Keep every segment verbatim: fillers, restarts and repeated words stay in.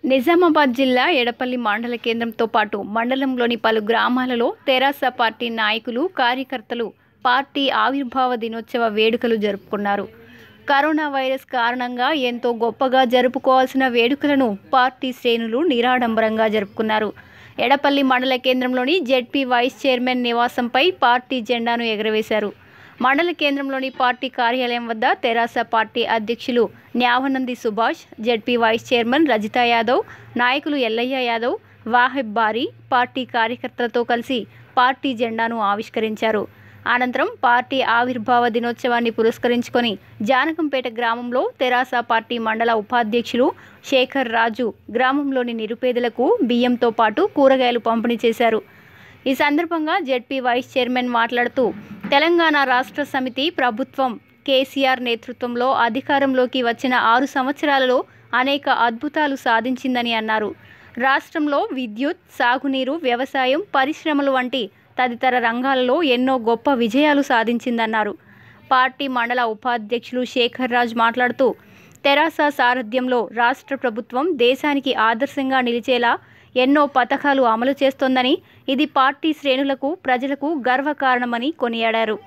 నిజామాబాద్ జిల్లా ఎడపల్లి మండల కేంద్రంతో పాటు మండలంలోని పలు గ్రామాలలో తెరాస పార్టీ నాయకులు కార్యకర్తలు పార్టీ ఆవిర్భావ దినోత్సవ వేడుకలు జరుపుకున్నారు. కరోనా వైరస్ కారణంగా ఎంతో గొప్పగా జరుపుకోవాల్సిన వేడుకలను పార్టీ శ్రేణులు నిరాడంబరంగా జరుపుకున్నారు. ఎడపల్లి మండల కేంద్రంలోని జెడ్పీ వైస్ చైర్మన్ నివాసంపై పార్టీ జెండాను ఎగురవేశారు. మండల కేంద్రంలోని పార్టీ కార్యాలయం వద్ద తెరాస పార్టీ అధ్యక్షులు Nyavanandi Subhash, ZP vice chairman Rajitha Yadav, నాయకులు ఎల్లయ్య యాదవ్, వాహిబ్ బారీ పార్టీ కార్యకర్తలతో కలిసి పార్టీ జెండాను ఆవిష్కరించారు. అనంతరం పార్టీ ఆవిర్భావ దినోత్సవాన్ని పురస్కరించుకొని జానకంపేట గ్రామంలో తెరాస పార్టీ మండల ఉపాధ్యక్షులు శేఖర్ రాజు గ్రామంలోని నిరుపేదలకు బియ్యంతో పాటు కూరగాయలు పంపిణీ చేశారు. ఈ సందర్భంగా జెడ్పీ వైస్ చైర్మన్ మాట్లాడుతూ తెలంగాణ రాష్ట్ర సమితి ప్రభుత్వం కేసీఆర్ నేతృత్వంలో అధికారంలోకి వచ్చిన ఆరు సంవత్సరాలలో అనేక అద్భుతాలు సాధించిందని అన్నారు. రాష్ట్రంలో విద్యుత్, సాగునీరు, వ్యవసాయం, పరిశ్రమలు వంటి తదితర రంగాలలో ఎన్నో గొప్ప విజయాలు సాధించిందన్నారు. పార్టీ మండల ఉపాధ్యక్షులు శేఖర్ రాజ్ మాట్లాడుతూ తెరాస సారథ్యంలో రాష్ట్ర ప్రభుత్వం దేశానికి ఆదర్శంగా నిలిచేలా ఎన్నో పథకాలు అమలు చేస్తోందని, ఇది పార్టీ శ్రేణులకు, ప్రజలకు గర్వకారణమని కొనియాడారు.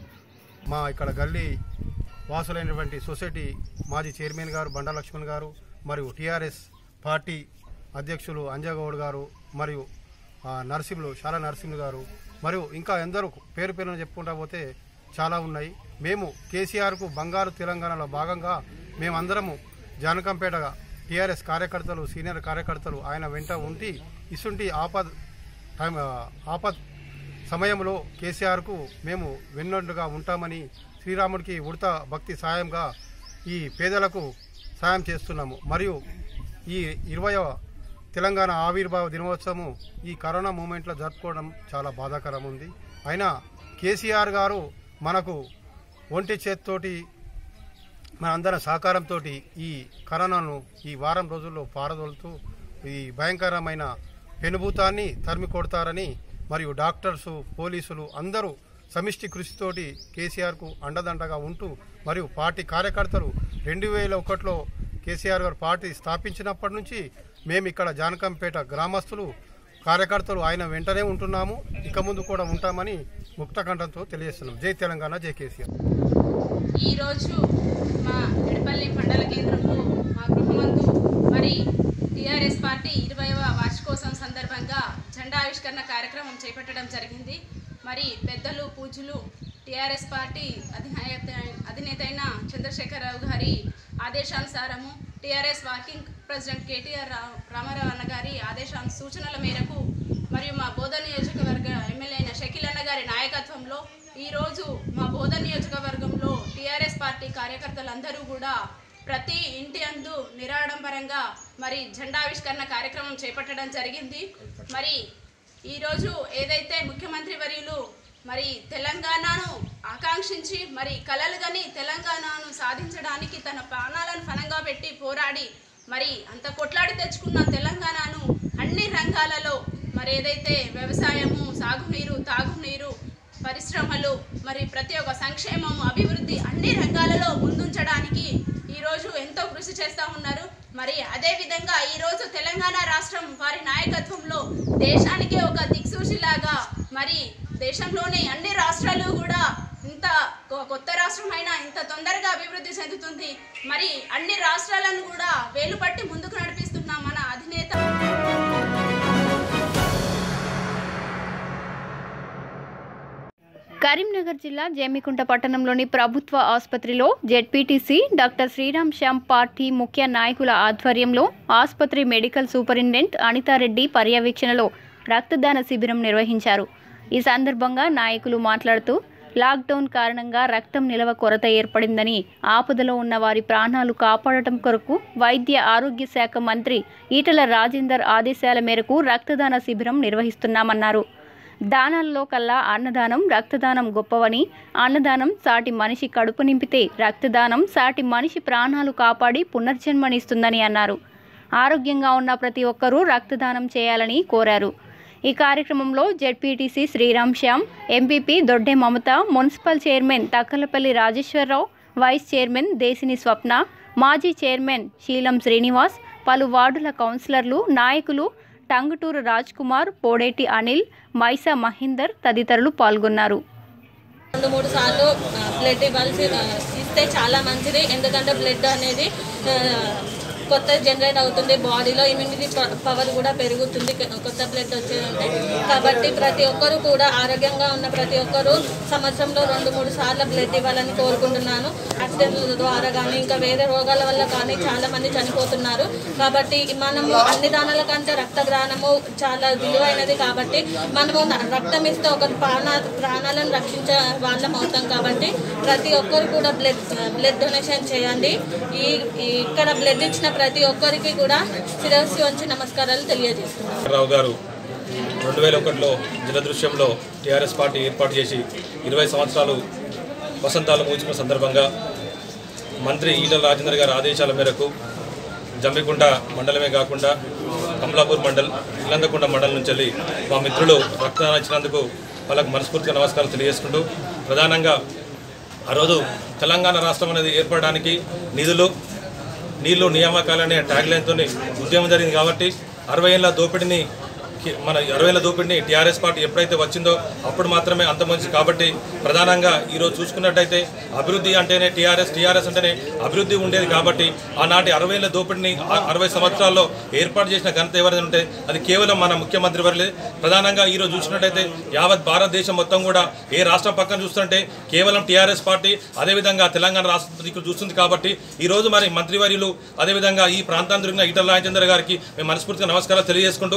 మా ఇక్కడ గల్లీ వాసులైనటువంటి సొసైటీ మాజీ చైర్మన్ గారు బండా లక్ష్మణ్ గారు, మరియు టీఆర్ఎస్ పార్టీ అధ్యక్షులు అంజగౌడ్ గారు, మరియు నరసింహులు శాల నరసింహులు గారు, మరియు ఇంకా ఎందరూ పేరు పేరును చెప్పుకుంటా పోతే చాలా ఉన్నాయి. మేము కేసీఆర్కు బంగారు తెలంగాణలో భాగంగా మేమందరము జానకంపేటగా టీఆర్ఎస్ కార్యకర్తలు, సీనియర్ కార్యకర్తలు ఆయన వెంట ఉండి ఇసుంటి ఆపద్ టైం ఆపద్ సమయంలో కేసీఆర్కు మేము వెన్నండుగా ఉంటామని శ్రీరాముడికి ఉడత భక్తి సాయంగా ఈ పేదలకు సాయం చేస్తున్నాము. మరియు ఈ ఇరవైవ తెలంగాణ ఆవిర్భావ దినోత్సవం ఈ కరోనా మూమెంట్లో జరుపుకోవడం చాలా బాధాకరం ఉంది. అయినా కేసీఆర్ గారు మనకు ఒంటి చేత్తోటి మనందరం సహకారంతో ఈ కరోనాను ఈ వారం రోజుల్లో పారదోలుతూ ఈ భయంకరమైన పెనుభూతాన్ని తరిమి కొడతారని, మరియు డాక్టర్సు, పోలీసులు అందరూ సమిష్టి కృషితోటి కేసీఆర్కు అండదండగా ఉంటూ, మరియు పార్టీ కార్యకర్తలు రెండు వేల ఒకటిలో కేసీఆర్ గారు పార్టీ స్థాపించినప్పటి నుంచి మేము ఇక్కడ జానకంపేట గ్రామస్తులు కార్యకర్తలు ఆయన వెంటనే ఉంటున్నాము, ఇక ముందు కూడా ఉంటామని ముక్తకంఠంతో తెలియజేస్తున్నాం. జై తెలంగాణ, జై కేసీఆర్. ఈరోజు మా ఎడపల్లి మండల కేంద్రంలో మా గృహమందు మరి టీఆర్ఎస్ పార్టీ ఇరవైవ వార్షికోత్సవం సందర్భంగా జెండా ఆవిష్కరణ కార్యక్రమం చేపట్టడం జరిగింది. మరి పెద్దలు, పూజలు టీఆర్ఎస్ పార్టీ అధినేత అధినేత అయిన చంద్రశేఖరరావు గారి ఆదేశానుసారము TRS working president KTR Rama Rao అన్న గారి ఆదేశాను సూచనల మేరకు మరియు మా బోధన నియోజకవర్గ ఎమ్మెల్యే అయిన షకీల్ అన్న గారి నాయకత్వంలో ఈరోజు మా బోధన నియోజకవర్గంలో టీఆర్ఎస్ పార్టీ కార్యకర్తలందరూ కూడా ప్రతి ఇంటి అందు నిరాడంబరంగా మరి జెండావిష్కరణ కార్యక్రమం చేపట్టడం జరిగింది. మరి ఈరోజు ఏదైతే ముఖ్యమంత్రి వర్యులు మరి తెలంగాణను ఆకాంక్షించి మరి కలలుగని తెలంగాణను సాధించడానికి తన ప్రాణాలను ఫలంగా పెట్టి పోరాడి మరి అంత కొట్లాడి తెచ్చుకున్న తెలంగాణను అన్ని రంగాలలో మరి ఏదైతే వ్యవసాయము, సాగునీరు, తాగునీరు, పరిశ్రమలు, మరి ప్రతి ఒక్క సంక్షేమము, అభివృద్ధి అన్ని రంగాలలో ముందుంచడానికి ఈరోజు ఎంతో కృషి చేస్తూ ఉన్నారు. మరి అదేవిధంగా ఈరోజు తెలంగాణ రాష్ట్రం వారి నాయకత్వంలో దేశానికి ఒక దిక్సూచిలాగా మరి దేశంలోని అన్ని రాష్ట్రాలు కూడా ఇంత కొత్త రాష్ట్రమైనా ఇంత తొందరగా అభివృద్ధి చెందుతుంది. మరి అన్ని రాష్ట్రాలను కూడా వేలు పట్టి ముందుకు నడిపిస్తున్న మన అధినేత కరీంనగర్ జిల్లా జమ్మికుంట పట్టణంలోని ప్రభుత్వ ఆసుపత్రిలో ZPTC doctor Sriram Shyam party ముఖ్య నాయకుల ఆధ్వర్యంలో ఆసుపత్రి మెడికల్ సూపరింటెండెంట్ అనితారెడ్డి పర్యవేక్షణలో రక్తదాన శిబిరం నిర్వహించారు. ఈ సందర్భంగా నాయకులు మాట్లాడుతూ లాక్డౌన్ కారణంగా రక్తం నిల్వ కొరత ఏర్పడిందని, ఆపదలో ఉన్న వారి ప్రాణాలు కాపాడటం కొరకు వైద్య ఆరోగ్య శాఖ మంత్రి ఈటల రాజేందర్ ఆదేశాల మేరకు రక్తదాన శిబిరం నిర్వహిస్తున్నామన్నారు. దానాల్లో కల్లా అన్నదానం, రక్తదానం గొప్పవని, అన్నదానం సాటి మనిషి కడుపు నింపితే రక్తదానం సాటి మనిషి ప్రాణాలు కాపాడి పునర్జన్మనిస్తుందని అన్నారు. ఆరోగ్యంగా ఉన్న ప్రతి ఒక్కరూ రక్తదానం చేయాలని కోరారు. ఈ కార్యక్రమంలో ZPTC Sriram Shyam, MPP Dodde Mamatha, municipal chairman Takkalapalli Rajeshwar Rao, vice chairman Deshini Swapna, మాజీ చైర్మన్ శీలం శ్రీనివాస్, పలు వార్డుల కౌన్సిలర్లు, నాయకులు టంగుటూరు రాజ్ కుమార్, పోడేటి అనిల్, మైసా మహేందర్ తదితరులు పాల్గొన్నారు. రెండు మూడు సార్లు బ్లడ్ ఇవ్వాల్సి ఇస్తే చాలా మంచిది. ఎందుకంటే బ్లడ్ అనేది కొత్త జనరేట్ అవుతుంది, బాడీలో ఇమ్యూనిటీ పవర్ కూడా పెరుగుతుంది కొత్త బ్లడ్ వచ్చేదంటే. కాబట్టి ప్రతి ఒక్కరు కూడా ఆరోగ్యంగా ఉన్న ప్రతి ఒక్కరు సంవత్సరంలో రెండు మూడు సార్లు బ్లడ్ ఇవ్వాలని కోరుకుంటున్నాను. యాక్సిడెంట్ల ద్వారా కానీ ఇంకా వేరే రోగాల వల్ల కానీ చాలా మంది చనిపోతున్నారు. కాబట్టి మనము అన్ని దానాల కంటే రక్తదానము చాలా విలువైనది. కాబట్టి మనము రక్తం ఇస్తే ఒక ప్రాణ ప్రాణాలను రక్షించే వాళ్ళం అవుతాం. కాబట్టి ప్రతి ఒక్కరు కూడా బ్లడ్ బ్లడ్ డొనేషన్ చేయండి. ఈ ఇక్కడ బ్లడ్ ఇచ్చిన ప్రతి ఒక్కరికి కూడా శిరస్సు వంచి నమస్కారాలు తెలియజేస్తున్నారు. రావు గారు రెండు వేల ఒకటిలో జలదృశ్యంలో టీఆర్ఎస్ పార్టీ ఏర్పాటు చేసి ఇరవై సంవత్సరాలు వసంతాలు ముగిసిన సందర్భంగా మంత్రి ఈటల రాజేందర్ గారి ఆదేశాల మేరకు జమ్మికుంట మండలమే కాకుండా కమలాపూర్ మండల్, ఇల్లందకుంట మండలం నుంచి వెళ్ళి మా మిత్రులు రక్తదానం ఇచ్చినందుకు వాళ్ళకు మనస్ఫూర్తిగా నమస్కారం తెలియజేసుకుంటూ, ప్రధానంగా ఆ రోజు తెలంగాణ రాష్ట్రం అనేది ఏర్పడడానికి నిధులు నీళ్లు నియామకాలనే ట్యాగ్ లైన్తో ఉద్యమం జరిగింది. కాబట్టి అరవై ఏళ్ళ దోపిడిని మన అరవై ఏళ్ళ దోపిడిని టీఆర్ఎస్ పార్టీ ఎప్పుడైతే వచ్చిందో అప్పుడు మాత్రమే అంతమంది. కాబట్టి ప్రధానంగా ఈరోజు చూసుకున్నట్టయితే అభివృద్ధి అంటేనే టీఆర్ఎస్, టీఆర్ఎస్ అంటేనే అభివృద్ధి ఉండేది. కాబట్టి ఆనాటి అరవై ఏళ్ళ దోపిడిని అరవై సంవత్సరాల్లో ఏర్పాటు చేసిన ఘనత ఎవరైనా ఉంటే అది కేవలం మన ముఖ్యమంత్రి వర్లే. ప్రధానంగా ఈరోజు చూసినట్టయితే యావత్ భారతదేశం మొత్తం కూడా ఏ రాష్ట్రం పక్కన చూస్తుంటే కేవలం టీఆర్ఎస్ పార్టీ, అదేవిధంగా తెలంగాణ రాష్ట్ర దిక్కులు చూస్తుంది. కాబట్టి ఈరోజు మరి మంత్రివర్యులు అదేవిధంగా ఈ ప్రాంతాన్ని తిరిగిన ఈటల రాజేందర్ గారికి మేము మనస్ఫూర్తిగా నమస్కారాలు తెలియజేసుకుంటూ,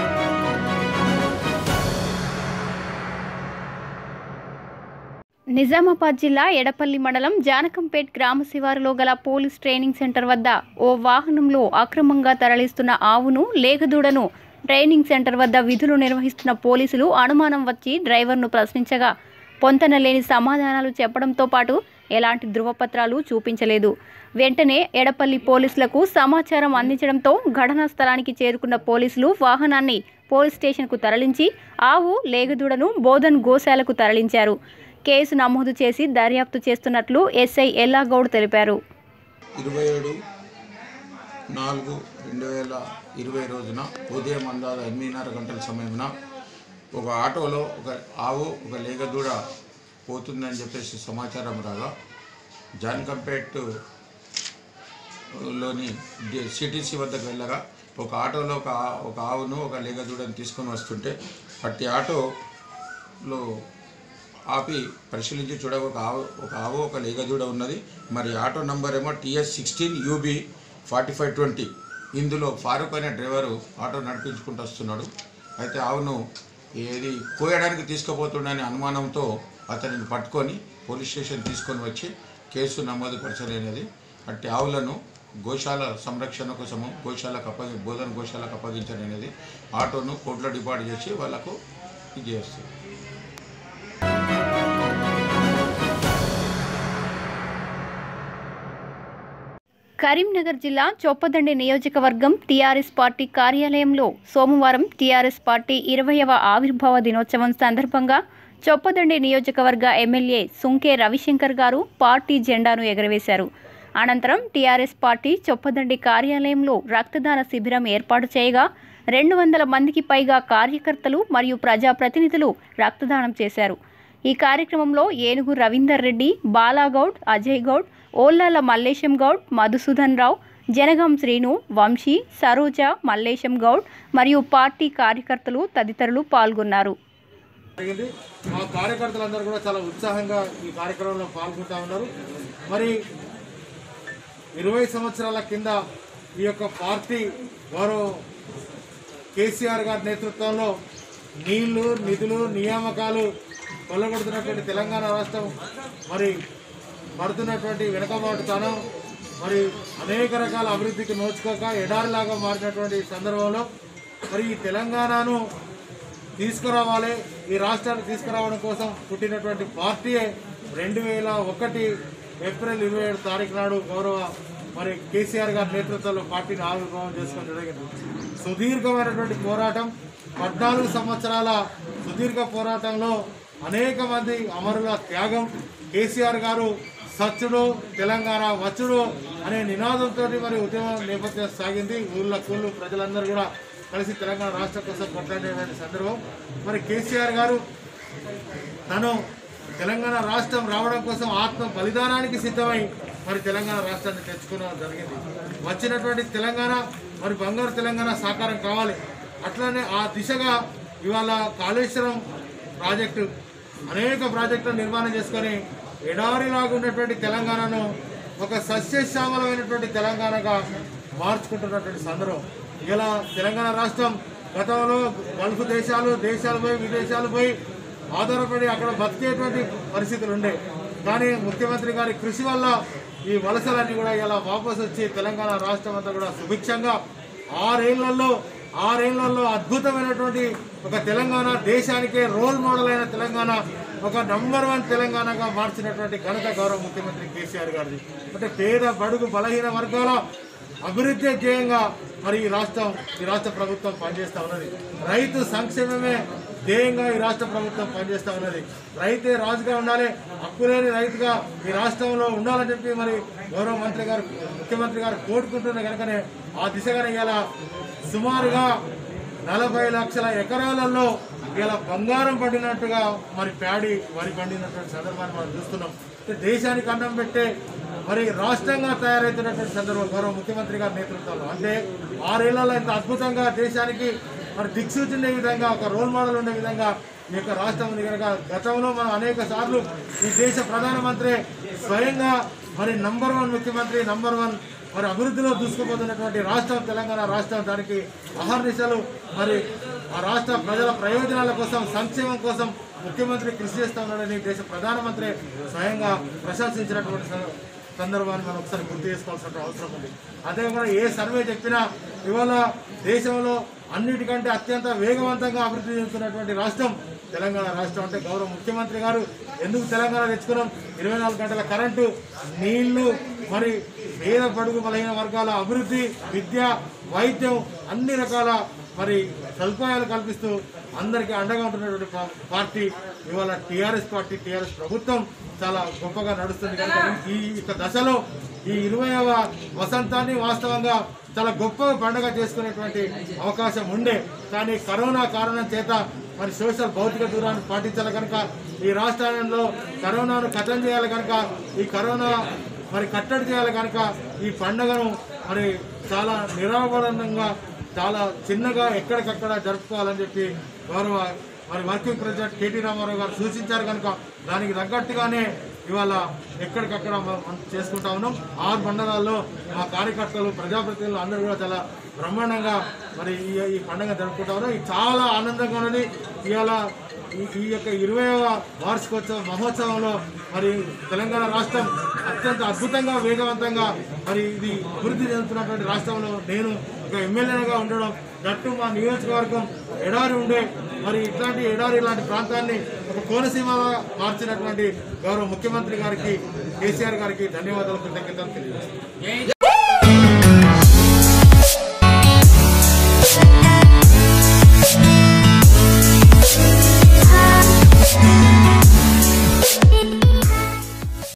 నిజామాబాద్ జిల్లా ఎడపల్లి మండలం జానకంపేట్ గ్రామ శివారులో గల పోలీస్ ట్రైనింగ్ సెంటర్ వద్ద ఓ వాహనంలో అక్రమంగా తరలిస్తున్న ఆవును, లేగదూడను ట్రైనింగ్ సెంటర్ వద్ద విధులు నిర్వహిస్తున్న పోలీసులు అనుమానం వచ్చి డ్రైవర్ను ప్రశ్నించగా పొంతనలేని సమాధానాలు చెప్పడంతో పాటు ఎలాంటి ధృవపత్రాలు చూపించలేదు. వెంటనే ఎడపల్లి పోలీసులకు సమాచారం అందించడంతో ఘటనా స్థలానికి చేరుకున్న పోలీసులు వాహనాన్ని పోలీస్ స్టేషన్కు తరలించి ఆవు, లేగదూడను బోధన్ గోశాలకు తరలించారు. కేసు నమోదు చేసి దర్యాప్తు చేస్తున్నట్లు ఎస్ఐ ఎల్లాగౌడ్ తెలిపారు. ఇరవై ఏడు నాలుగు రెండు వేల ఇరవై రోజున ఉదయం అందాద ఎనిమిదిన్నర గంటల సమయమున ఒక ఆటోలో ఒక ఆవు, ఒక లేగదూడ పోతుందని చెప్పేసి సమాచారం రాగా జాన్కంపేట్ లోని సిటీసీ వద్దకు వెళ్ళగా ఒక ఆటోలో ఒక ఒక ఆవును, ఒక లేగదూడను తీసుకొని వస్తుంటే అట్టి ఆటోలో ఆపి పరిశీలించి చూడ ఒక ఆవు ఒక ఆవు ఒక లేగదూడ ఉన్నది. మరి ఆటో నంబర్ ఏమో TS sixteen UB forty five twenty. ఇందులో ఫారూక్ అనే డ్రైవరు ఆటో నడిపించుకుంటూ వస్తున్నాడు. అయితే ఆవును ఏది కోయడానికి తీసుకుపోతుండనే అనుమానంతో అతనిని పట్టుకొని పోలీస్ స్టేషన్ తీసుకొని వచ్చి కేసు నమోదు పరచలేనిది. అట్టి ఆవులను గోశాల సంరక్షణ కోసము గోశాలకు అప్పగి బోధన గోశాలకు అప్పగించలేనిది. ఆటోను కోర్టులో డిపాజిట్ చేసి వాళ్ళకు ఇది చేస్తుంది. కరీంనగర్ జిల్లా చొప్పదండి నియోజకవర్గం టీఆర్ఎస్ పార్టీ కార్యాలయంలో సోమవారం టీఆర్ఎస్ పార్టీ ఇరవైవ ఆవిర్భావ దినోత్సవం సందర్భంగా చొప్పదండి నియోజకవర్గ ఎమ్మెల్యే సుంకే రవిశంకర్ గారు పార్టీ జెండాను ఎగరవేశారు. అనంతరం టీఆర్ఎస్ పార్టీ చొప్పదండి కార్యాలయంలో రక్తదాన శిబిరం ఏర్పాటు చేయగా రెండు వందల మందికి పైగా కార్యకర్తలు మరియు ప్రజాప్రతినిధులు రక్తదానం చేశారు. ఈ కార్యక్రమంలో ఏనుగు రవీందర్ రెడ్డి, బాలాగౌడ్, అజయ్ గౌడ్, ఓల్లాల మల్లేశం గౌడ్, మధుసూదన్ రావు, జనగం శ్రీను, వంశీ, సరోజ, మల్లేశం గౌడ్ మరియు పార్టీ కార్యకర్తలు తదితరులు పాల్గొన్నారు. మా కార్యకర్తలందరూ కూడా చాలా ఉత్సాహంగా ఈ కార్యక్రమంలో పాల్గొంటా ఉన్నారు. మరి ఇరవై సంవత్సరాల కింద ఈ యొక్క పార్టీ గౌరవ కేసీఆర్ గారి నేతృత్వంలో నీళ్లు, నిధులు, నియామకాలు కొల్లగొడుతున్నటువంటి తెలంగాణ రాష్ట్రం మరి పడుతున్నటువంటి వెనుకబాటుతనం, మరి అనేక రకాల అభివృద్ధికి నోచుకోక ఎడారిలాగా మారినటువంటి సందర్భంలో మరి ఈ తెలంగాణను తీసుకురావాలి, ఈ రాష్ట్రాన్ని తీసుకురావడం కోసం పుట్టినటువంటి పార్టీయే రెండు వేల ఒకటి ఏప్రిల్ ఇరవై ఏడు తారీఖు నాడు గౌరవ మరి కేసీఆర్ గారి నేతృత్వంలో పార్టీని ఆవిర్భావం చేసుకోవడం జరిగింది. సుదీర్ఘమైనటువంటి పోరాటం, పద్నాలుగు సంవత్సరాల సుదీర్ఘ పోరాటంలో అనేక మంది అమరుల త్యాగం, కేసీఆర్ గారు సచ్చుడు తెలంగాణ వచ్చుడు అనే నినాదంతో మరి ఉద్యమం నేపథ్యం సాగింది. ఊళ్ళ కూళ్ళు ప్రజలందరూ కూడా కలిసి తెలంగాణ రాష్ట్రం కోసం కొట్లాడేటువంటి సందర్భం. మరి కేసీఆర్ గారు తను తెలంగాణ రాష్ట్రం రావడం కోసం ఆత్మ బలిదానానికి సిద్ధమై మరి తెలంగాణ రాష్ట్రాన్ని తెచ్చుకోవడం జరిగింది. వచ్చినటువంటి తెలంగాణ మరి బంగారు తెలంగాణ సాకారం కావాలి. అట్లనే ఆ దిశగా ఇవాళ కాళేశ్వరం ప్రాజెక్టు అనేక ప్రాజెక్టులు నిర్మాణం చేసుకొని ఎడారిలాగా ఉన్నటువంటి తెలంగాణను ఒక సస్యశ్యామలమైనటువంటి తెలంగాణగా మార్చుకుంటున్నటువంటి సందర్భం. ఇలా తెలంగాణ రాష్ట్రం గతంలో గల్ఫ్ దేశాలు దేశాలు పోయి విదేశాలు పోయి ఆధారపడి అక్కడ బతికేటువంటి పరిస్థితులు ఉండే. కానీ ముఖ్యమంత్రి గారి కృషి వల్ల ఈ వలసలన్నీ కూడా ఇలా వాపసు వచ్చి తెలంగాణ రాష్ట్రం అంతా కూడా సుభిక్షంగా ఆరేళ్లలో ఆరేళ్లలో అద్భుతమైనటువంటి ఒక తెలంగాణ, దేశానికే రోల్ మోడల్ అయిన తెలంగాణ, ఒక నంబర్ వన్ తెలంగాణగా మార్చినటువంటి ఘనత గౌరవ ముఖ్యమంత్రి కేసీఆర్ గారిది. అంటే పేద బడుగు బలహీన వర్గాల అభివృద్ధి ధ్యేయంగా మరి ఈ రాష్ట్రం ఈ రాష్ట్ర ప్రభుత్వం పనిచేస్తూ ఉన్నది. రైతు సంక్షేమమే ధ్యేయంగా ఈ రాష్ట్ర ప్రభుత్వం పనిచేస్తూ ఉన్నది. రైతే రాజుగా ఉండాలి, హక్కులేని రైతుగా ఈ రాష్ట్రంలో ఉండాలని చెప్పి మరి గౌరవ మంత్రి గారు ముఖ్యమంత్రి గారు కోరుకుంటున్న కనుకనే ఆ దిశగానే ఇలా సుమారుగా నలభై లక్షల ఎకరాలలో ఇలా బంగారం పండినట్టుగా మరి ప్యాడీ వరి పండినటువంటి సందర్భాన్ని మనం చూస్తున్నాం. దేశానికి అన్నం పెట్టే మరి రాష్ట్రంగా తయారవుతున్నటువంటి సందర్భం గౌరవ ముఖ్యమంత్రి గారి నేతృత్వంలో. అంటే ఆరేళ్లలో ఇంత అద్భుతంగా దేశానికి మరి దిక్సూచి ఉండే విధంగా, ఒక రోల్ మోడల్ ఉండే విధంగా ఈ యొక్క రాష్ట్రం ఉంది కనుక గతంలో మనం అనేక సార్లు ఈ దేశ ప్రధానమంత్రి స్వయంగా మరి నంబర్ వన్ ముఖ్యమంత్రి, నంబర్ వన్ మరి అభివృద్ధిలో దూసుకుపోతున్నటువంటి రాష్ట్రం తెలంగాణ రాష్ట్రం. దానికి అహర్నిశలు మరి ఆ రాష్ట్ర ప్రజల ప్రయోజనాల కోసం, సంక్షేమం కోసం ముఖ్యమంత్రి కృషి చేస్తూ ఉన్నాడని దేశ ప్రధానమంత్రి స్వయంగా ప్రశంసించినటువంటి సందర్భాన్ని మనం ఒకసారి గుర్తు చేసుకోవాల్సిన అవసరం ఉంది. అదేవిధంగా ఏ సర్వే చెప్పినా ఇవాళ దేశంలో అన్నిటికంటే అత్యంత వేగవంతంగా అభివృద్ధి చెందుతున్నటువంటి రాష్ట్రం తెలంగాణ రాష్ట్రం. అంటే గౌరవ ముఖ్యమంత్రి గారు ఎందుకు తెలంగాణ తెచ్చుకున్నాం, ఇరవై నాలుగు గంటల కరెంటు, నీళ్లు, మరి పేద బడుగు బలహీన వర్గాల అభివృద్ధి, విద్య, వైద్యం, అన్ని రకాల మరి సదుపాయాలు కల్పిస్తూ అందరికీ అండగా ఉంటున్నటువంటి పార్టీ ఇవాళ టీఆర్ఎస్ పార్టీ, టీఆర్ఎస్ ప్రభుత్వం చాలా గొప్పగా నడుస్తుంది. కనుక ఈ యొక్క దశలో ఈ ఇరవైవ వసంతాన్ని వాస్తవంగా చాలా గొప్పగా పండుగ చేసుకునేటువంటి అవకాశం ఉండే. కానీ కరోనా కారణం చేత మరి సోషల్ భౌతిక దూరాన్ని పాటించాలి కనుక, ఈ రాష్ట్రంలో కరోనాను ఖతం చేయాలి కనుక, ఈ కరోనా మరి కట్టడి చేయాలి కనుక ఈ పండుగను మరి చాలా నిరాడంబరంగా చాలా చిన్నగా ఎక్కడికక్కడ జరుపుకోవాలని చెప్పి గౌరవ మరి వర్కింగ్ ప్రెసిడెంట్ కేటీ రామారావు గారు సూచించారు కనుక దానికి తగ్గట్టుగానే ఇవాళ ఎక్కడికక్కడ మనం చేసుకుంటా ఉన్నాం. ఆరు మండలాల్లో మా కార్యకర్తలు, ప్రజాప్రతినిధులు అందరూ కూడా చాలా బ్రహ్మాండంగా మరి ఈ ఈ పండుగ జరుపుకుంటా ఉన్నాం. ఇది చాలా ఆనందంగా ఉన్నది. ఇవాళ ఈ యొక్క ఇరవైవ వార్షికోత్సవ మహోత్సవంలో మరి తెలంగాణ రాష్ట్రం అత్యంత అద్భుతంగా వేగవంతంగా మరి ఇది అభివృద్ధి చెందుతున్నటువంటి రాష్ట్రంలో నేను ఒక ఎమ్మెల్యేగా ఉండడం, గట్టు మా నియోజకవర్గం ఎడారి ఉండే మరి ఇట్లాంటి ఎడారి ఇలాంటి ప్రాంతాన్ని ఒక కోనసీమగా మార్చినటువంటి గౌరవ ముఖ్యమంత్రి గారికి, కేసీఆర్ గారికి ధన్యవాదాలు, కృతజ్ఞతలు తెలియజేస్తున్నాను.